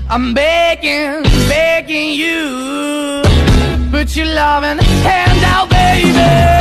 I'm begging, begging you, put your loving hand out, baby.